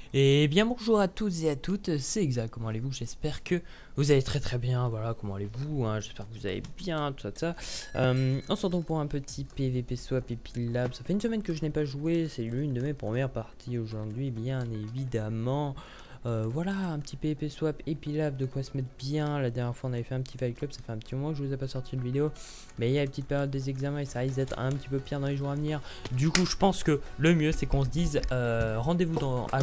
Et bien bonjour à tous et à toutes, c'est Exact, comment allez-vous? J'espère que vous allez très bien, voilà, comment allez-vous, hein, j'espère que vous allez bien, tout ça. On se retrouve pour un petit PVP Swap Epilab, ça fait une semaine que je n'ai pas joué, c'est l'une de mes premières parties aujourd'hui, bien évidemment. Voilà, un petit PVP Swap Epilab, de quoi se mettre bien. La dernière fois on avait fait un petit Fight Club, ça fait un petit moment que je vous ai pas sorti de vidéo, mais il y a une petite période des examens et ça risque d'être un petit peu pire dans les jours à venir. Du coup je pense que le mieux c'est qu'on se dise rendez-vous à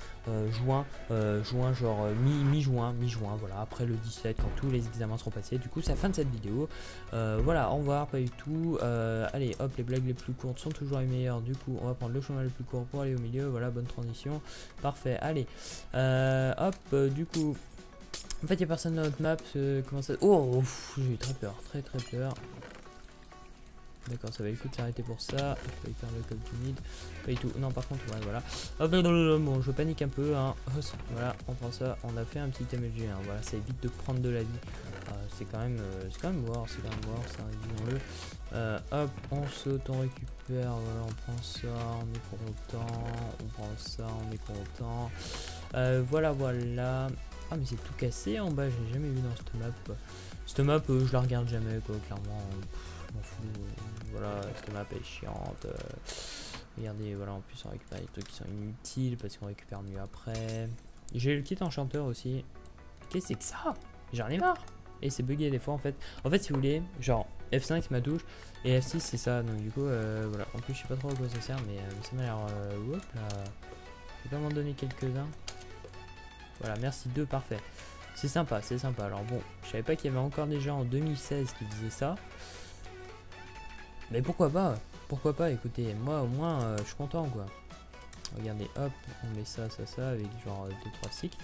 juin, genre mi-juin, voilà, après le 17 quand tous les examens seront passés. Du coup c'est la fin de cette vidéo. Voilà, au revoir, pas du tout. Allez hop, les blagues les plus courtes sont toujours les meilleures. Du coup on va prendre le chemin le plus court pour aller au milieu. Voilà, bonne transition, parfait. Allez, hop, du coup en fait il n'y a personne dans notre map. Comment ça... Oh, j'ai eu très peur, très peur. D'accord, ça va le coup de s'arrêter pour ça. Je peux faire le code humide. Pas du tout. Non, par contre, ouais, voilà. Hop, bon, je panique un peu. Hein. Voilà, on prend ça. On a fait un petit MLG. Hein. Voilà, ça évite de prendre de la vie. C'est quand même mort. C'est quand même mort, ça, disons-le. Hop, on saute, on récupère. Voilà, on prend ça. On est content. On prend ça. On est content. Voilà. Ah, mais c'est tout cassé en bas. Je l'ai jamais vu dans cette map. Cette map, je la regarde jamais, quoi, clairement. Je m'en fous. Voilà, cette map est chiante. Regardez, voilà, en plus on récupère des trucs qui sont inutiles parce qu'on récupère mieux après. J'ai le kit enchanteur aussi. Qu'est-ce que c'est que ça? J'en ai marre. Et c'est bugué des fois en fait. En fait, si vous voulez, genre F5 c'est ma touche et F6 c'est ça. Donc du coup, voilà. En plus, je sais pas trop à quoi ça sert, mais ça m'a l'air. Hop là. Je vais pas m'en donner quelques-uns. Voilà, merci 2, parfait. C'est sympa, c'est sympa. Alors bon, je savais pas qu'il y avait encore des gens en 2016 qui faisaient ça. Mais pourquoi pas? Pourquoi pas? Écoutez, moi au moins je suis content quoi. Regardez, hop, on met ça, avec genre 2-3 cycles.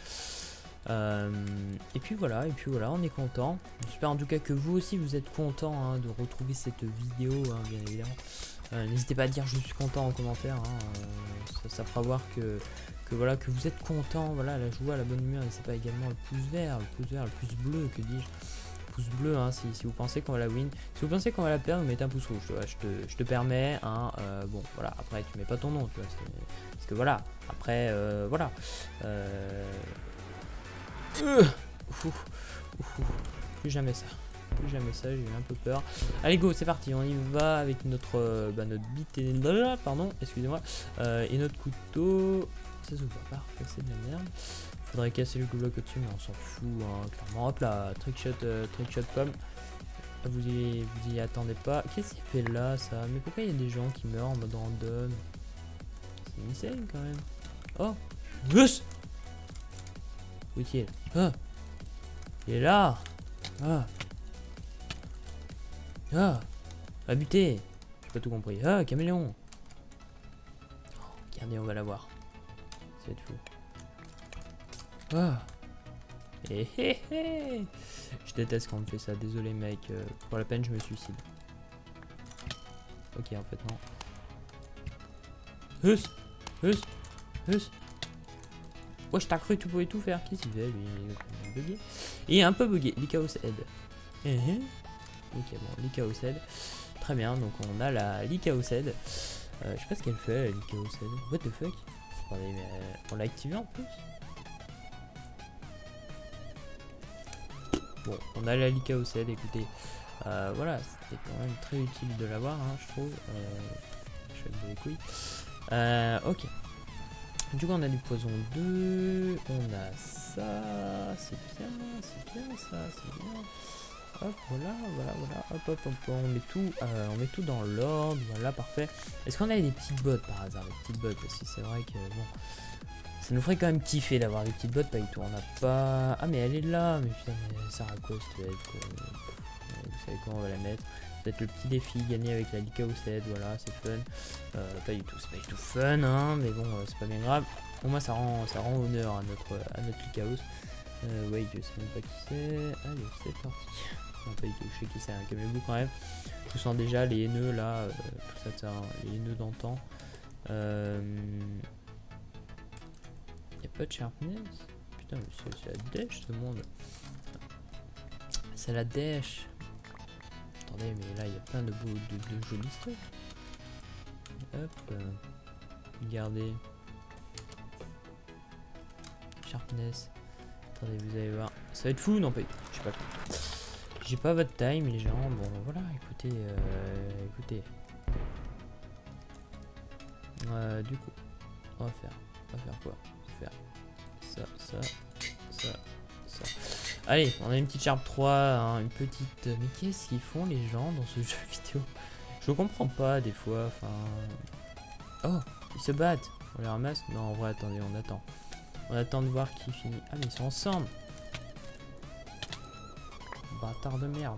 Et puis voilà, on est content. J'espère en tout cas que vous aussi vous êtes content hein, de retrouver cette vidéo, hein, bien évidemment. N'hésitez pas à dire je suis content en commentaire. Hein, ça fera voir que voilà que vous êtes content. Voilà, la joie, la bonne humeur. N'hésitez pas également le pouce vert, le pouce bleu, que dis-je. Pouce bleu hein, si vous pensez qu'on va la win. Si vous pensez qu'on va la perdre, vous mettez un pouce rouge, tu vois, je te permets hein, bon voilà, après tu mets pas ton nom, tu vois, parce que voilà, après voilà plus jamais ça, j'ai eu un peu peur. Allez go, c'est parti, on y va avec notre bite et pardon, excusez-moi, et notre couteau. Ça se voit parfait, c'est de la merde. Faudrait casser le bloc au-dessus, mais on s'en fout, hein, clairement. Hop là, trickshot comme. Vous y attendez pas. Qu'est-ce qu'il fait là, ça? Mais pourquoi il y a des gens qui meurent en mode random? C'est insane quand même. Oh, yes. Où est-il? Ah, il est là. Ah, buté. J'ai pas tout compris. Ah, caméléon. Oh, regardez, on va l'avoir. Ça va être fou. Ah. Je déteste quand on me fait ça, désolé mec, pour la peine je me suicide. Ok en fait non. Wesh t'as cru que tu pouvais tout faire, qu'est-ce qu'il fait lui? Il est bugué. Il est un peu bugué, l'Ichaos aide. Ok bon, l'Ichaos aide. Très bien, donc on a la l'Ichaos aide. Je sais pas ce qu'elle fait la l'Ichaos aide. What the fuck? Attendez mais on l'a activé en plus? Bon, on a la Lika Oced, écoutez. Voilà, c'était quand même très utile de l'avoir, hein, je trouve. Je vais les couilles. Ok. Du coup, on a du poison 2. On a ça. C'est bien ça, c'est bien. Hop, voilà. Hop. On met tout dans l'ordre. Voilà, parfait. Est-ce qu'on a des petites bottes par hasard? Des petites bottes, parce que c'est vrai que bon. Ça nous ferait quand même kiffer d'avoir des petites bottes, pas du tout. On n'a pas. Ah, mais elle est là. Mais putain, mais ça sert à quoi cette aide quoi. Vous savez quoi, on va la mettre. Peut-être le petit défi gagné avec la Lika Oced. Voilà, c'est fun. Pas du tout, c'est pas du tout fun, hein. Mais bon, c'est pas bien grave. Au moins, ça rend honneur à notre Likaos. Ouais, je sais même pas qui c'est. Allez, c'est parti. Non, pas du tout, je sais qui c'est. Calmez-vous quand même. Je sens déjà les haineux là. Tout ça, les haineux d'antan. Y'a pas de sharpness? Putain, mais c'est la dèche ce monde. C'est la dèche. Attendez, mais là il y a plein de jolis trucs. Hop. Regardez. Sharpness. Attendez, vous allez voir. Ça va être fou, non pas. Je sais pas. J'ai pas votre time, les gens. Bon, voilà, écoutez. Écoutez. Du coup, on va faire quoi? On va faire ça. Allez, on a une petite Sharp 3, hein, une petite... Mais qu'est-ce qu'ils font les gens dans ce jeu vidéo? Je comprends pas des fois, enfin... Oh, ils se battent. On les ramasse? Non, en vrai, attendez, on attend. On attend de voir qui finit. Ah, mais ils sont ensemble. Bâtard de merde.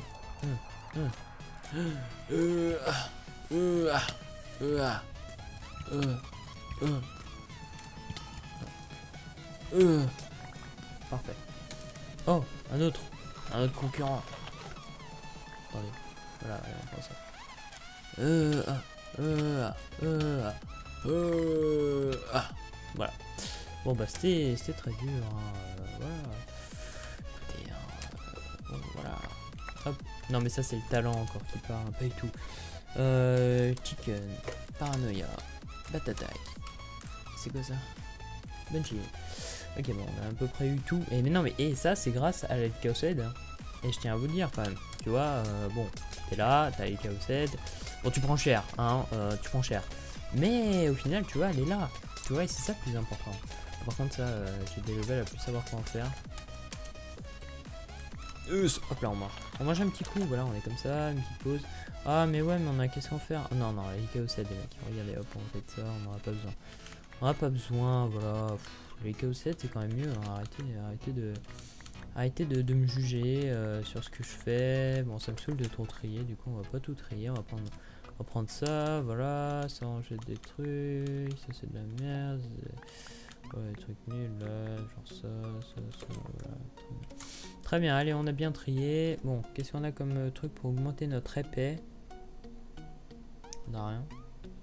Parfait. Oh, un autre concurrent. Attendez, voilà, on prend ça. Voilà. Bon bah c'était très dur. Hein. Voilà. Écoutez, bon, voilà. Hop. Non mais ça c'est le talent encore qui part, pas du tout. Chicken, paranoïa, batatak. C'est quoi ça? Bungie. Ok, bon, on a à peu près eu tout. Et mais non, mais ça, c'est grâce à la Chaosed. Hein. Et je tiens à vous le dire quand même. Tu vois, bon, t'es là, t'as les Chaosed. Bon, tu prends cher, hein, tu prends cher. Mais au final, tu vois, elle est là. Tu vois, et c'est ça le plus important. Par contre, ça, j'ai des levels à plus savoir comment faire. Hop là, on mange un petit coup. Voilà, on est comme ça, une petite pause. Ah, mais ouais, mais on a qu'est-ce qu'on fait? Oh, non, les Chaosed, les mecs. Regardez, hop, on fait ça, on n'aura pas besoin. On n'a pas besoin, voilà. Les Chaos 7 c'est quand même mieux, hein. Arrêtez de me juger sur ce que je fais. Bon, ça me saoule de trop trier, du coup on va pas tout trier, on va prendre ça, voilà, ça on jette des trucs, ça c'est de la merde, ouais, des trucs nuls là, genre ça, voilà. Très bien, allez, on a bien trié. Bon, qu'est-ce qu'on a comme truc pour augmenter notre épée? On n'a rien.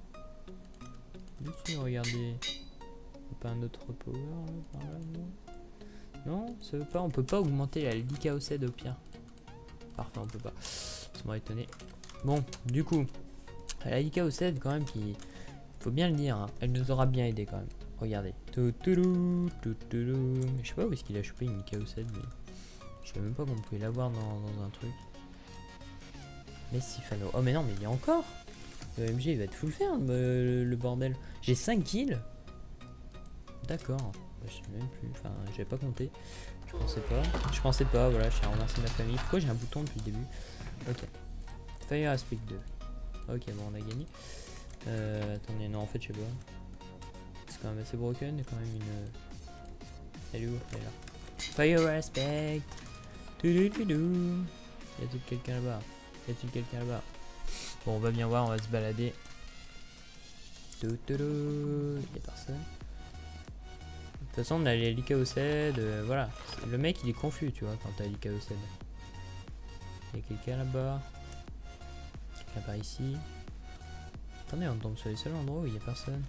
Regardez. Pas un autre power là, par là, non, ça veut pas, on peut pas augmenter la Chaosed au pire. Parfait, on peut pas. Ça m'a étonné. Bon, du coup, la Chaosed quand même qui, faut bien le dire, hein, elle nous aura bien aidé quand même. Regardez. Mais je sais pas où est-ce qu'il a chopé une Chaosed, mais je sais même pas qu'on pouvait l'avoir dans un truc. Mais Sifano. Oh mais non, mais il y a encore. Le MG il va être full faire le bordel. J'ai 5 kills. D'accord, je sais même plus, enfin j'avais pas compté, je pensais pas, voilà, je tiens à remercier ma famille. Pourquoi j'ai un bouton depuis le début? Ok, Fire Aspect 2, ok bon on a gagné. Attendez, non en fait je sais pas, c'est quand même assez broken, il y a quand même une... Elle est où? Elle est là. Fire Aspect. Y a-t-il quelqu'un là-bas? Bon on va bien voir, on va se balader. Y a personne. De toute façon on a les Chaosed, voilà. Le mec il est confus tu vois quand t'as les Chaosed. Il y a quelqu'un là-bas. Quelqu'un par ici. Attendez, on tombe sur les seuls endroits où il y a personne.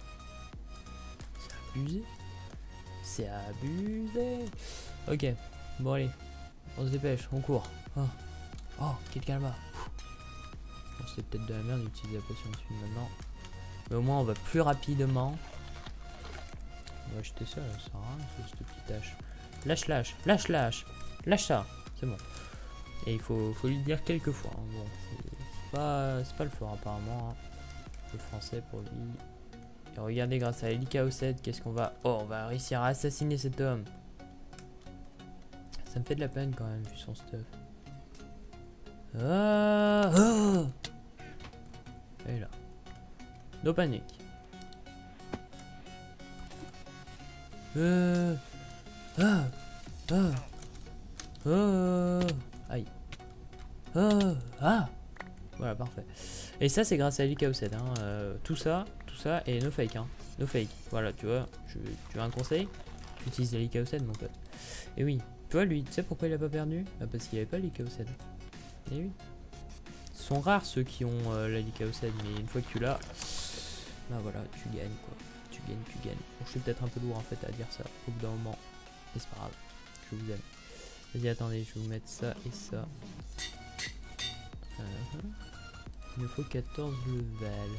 C'est abusé. Ok, bon allez. On se dépêche, on court. Oh, quelqu'un là-bas. Bon, c'est peut-être de la merde d'utiliser la potion de suite maintenant. Mais au moins on va plus rapidement. On va acheter ça, ça sert à rien, cette petite tâche. Lâche ça, c'est bon. Et il faut lui dire quelques fois. Hein. Bon, c'est pas le fort apparemment. Hein. Le français pour lui. Et regardez, grâce à Eli Chaosed, qu'est-ce qu'on va... Oh, on va réussir à assassiner cet homme. Ça me fait de la peine quand même, vu son stuff. Et là. No panique. Aïe. Voilà, parfait. Et ça, c'est grâce à Eli Chaosed. Hein. Tout ça et no fake. Hein. No fake. Voilà, tu vois. Tu veux un conseil? Tu utilises Eli Chaosed, mon pote. Et oui. Tu vois, lui, tu sais pourquoi il a pas perdu? Bah, parce qu'il avait pas Eli Chaosed. Et oui. Ce sont rares ceux qui ont la Chaosed, mais une fois que tu l'as, bah voilà, tu gagnes quoi. Tu gagnes. Bon, je suis peut-être un peu lourd en fait à dire ça au bout d'un moment. Mais c'est pas grave. Je vous aime. Vas-y, attendez, je vais vous mettre ça et ça. Il me faut 14 levels.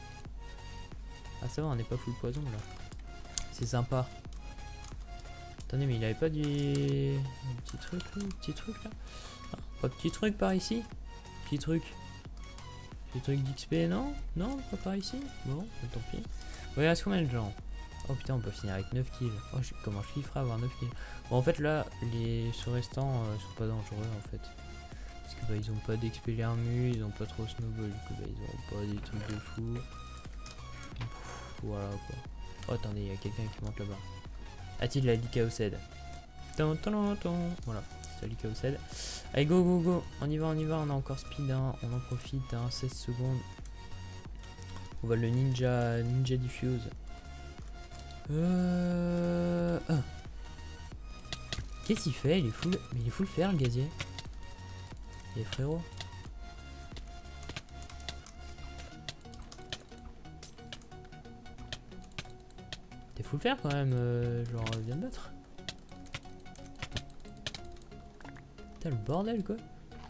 Ah ça va, on n'est pas full poison là. C'est sympa. Attendez, mais il avait pas du... Un petit truc là. Ah, pas petit truc par ici. Petit truc d'XP, non? Non, pas par ici. Bon, bah, tant pis. Ouais, il reste combien de gens? Oh putain, on peut finir avec 9 kills. Oh, comment je kifferais avoir 9 kills. Bon, en fait, là, les sous-restants sont pas dangereux, en fait. Parce que, bah, ils ont pas d'XP l'ermu, ils ont pas trop snowball, du coup, bah, ils ont pas des trucs de fou. Voilà, quoi. Oh, attendez, il y a quelqu'un qui monte là-bas. A-t-il la Lycaocède? Voilà, c'est la Lycaocède. Allez, go, go, go. On y va, on a encore speed, hein. On en profite, hein. 16 secondes. On va le ninja diffuse. Qu'est-ce qu'il fait? Il est full. Mais il est full fer, le gazier. Et frérot. T'es full fer quand même, genre viens de battre. Putain, le bordel quoi.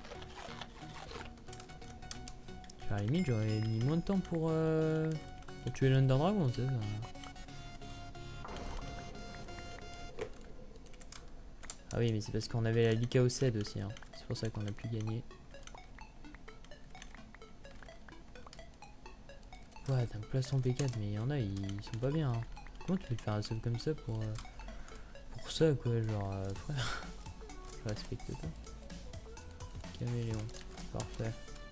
À la limite, j'aurais mis moins de temps pour tuer l'Under Dragon, tu sais. Ah oui, mais c'est parce qu'on avait la Lycaocède aussi, hein. C'est pour ça qu'on a pu gagner. Ouais, t'as un poisson P4, mais il y en a, ils sont pas bien. Hein. Comment tu peux te faire un sub comme ça pour ça, quoi, genre, frère. Je respecte pas. Caméléon, parfait.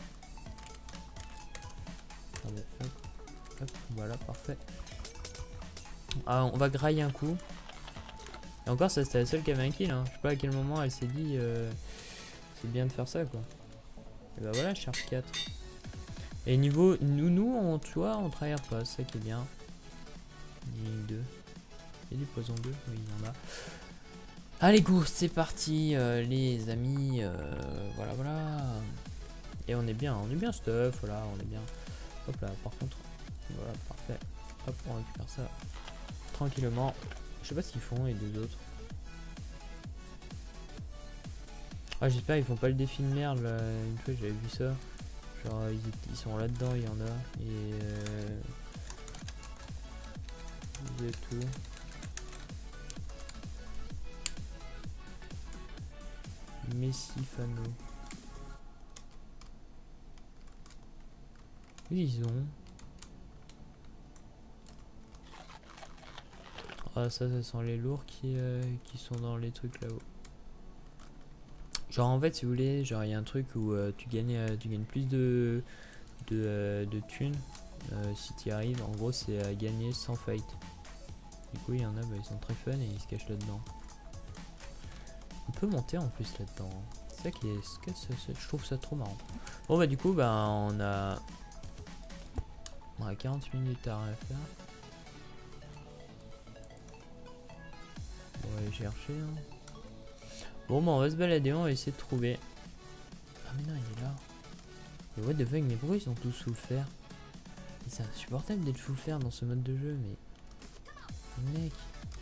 Attendez, hop, hop, voilà, parfait. Ah, on va grailler un coup. Et encore, ça c'était la seule qui avait un kill. Hein. Je sais pas à quel moment elle s'est dit c'est bien de faire ça, quoi. Et bah voilà, charge 4. Et niveau nous tu vois, on tryhard pas, c'est ça qui est bien. Ligne 2. Il y a du poison 2, oui, il y en a. Allez, go, c'est parti, les amis. Voilà, voilà. Et on est bien stuff, voilà, on est bien. Hop là, par contre, voilà, parfait. Hop, on récupère ça tranquillement. Je sais pas ce qu'ils font les deux autres. Ah, j'espère ils font pas le défi de merde là. Une fois j'avais vu ça. Genre ils sont là dedans, il y en a. Et vous êtes tout. Messi Fano. Ils ont. Ah ça sent les lourds qui sont dans les trucs là-haut. Genre en fait si vous voulez, genre il y a un truc où tu gagnes plus de thunes si tu y arrives. En gros c'est à gagner sans fight. Du coup il y en a, bah, ils sont très fun et ils se cachent là-dedans. On peut monter en plus là-dedans. Hein. C'est ça qui est, je trouve ça trop marrant. Bon bah du coup bah on a 40 minutes à rien faire. On va aller chercher. Hein. Bon bah on va se balader, on va essayer de trouver. Ah mais non il est là. Mais what the fuck, mais pourquoi ils sont tous full fer? C'est insupportable d'être full fer dans ce mode de jeu, mais... Mec.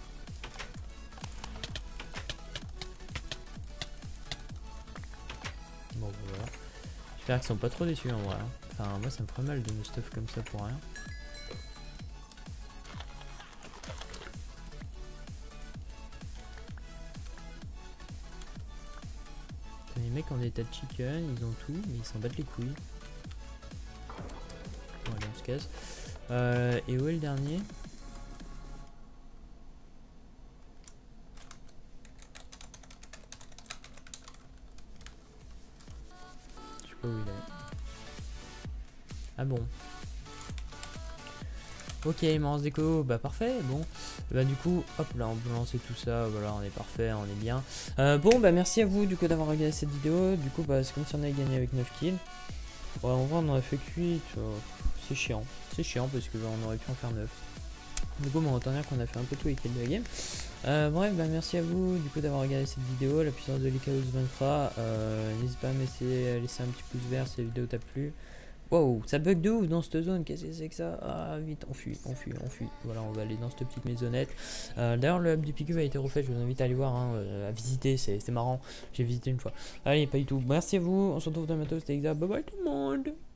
Bon voilà. J'espère qu'ils sont pas trop déçus en vrai. Enfin moi ça me ferait mal de me stuff comme ça pour rien. Les mecs en état de chicken, ils ont tout, mais ils s'en battent les couilles. Bon allez on se casse. Et où est le dernier? Je sais pas où il est. Ah bon. Ok, immense déco, bah parfait, bon. Bah du coup, hop là, on peut lancer tout ça, voilà, on est parfait, on est bien. Bon, bah merci à vous du coup d'avoir regardé cette vidéo. Du coup, bah c'est comme si on avait gagné avec 9 kills. Ouais, en vrai, on aurait fait que 8, c'est chiant parce que bah, on aurait pu en faire 9. Du coup, on entend dire qu'on a fait un peu tout avec les game. Bref, bah merci à vous du coup d'avoir regardé cette vidéo. La puissance de Lycaos vaincra. N'hésitez pas à me laisser un petit pouce vert si la vidéo t'a plu. Wow, ça bug de ouf dans cette zone, qu'est-ce que c'est que ça? Ah vite, on fuit. Voilà, on va aller dans cette petite maisonnette. D'ailleurs le hub du PQ a été refait, je vous invite à aller voir, hein, à visiter, c'est marrant. J'ai visité une fois. Allez, pas du tout. Merci à vous, on se retrouve dans bientôt, c'était Exa, bye bye tout le monde.